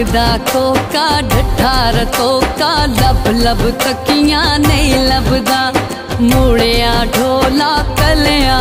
दा कोका ढठार तोका लब लब तकियां नहीं लभदा। मूड़िया ढोला कलिया